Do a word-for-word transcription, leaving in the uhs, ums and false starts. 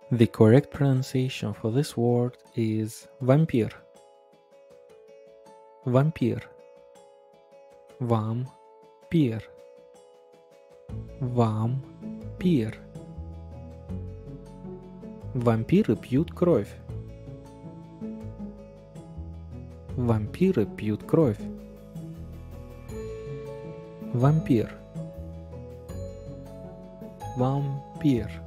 The correct pronunciation for this word is vampir. Vampir. Vampir. Vampir. Вампиры пьют кровь. Вампиры пьют кровь. Вампир. Вампир.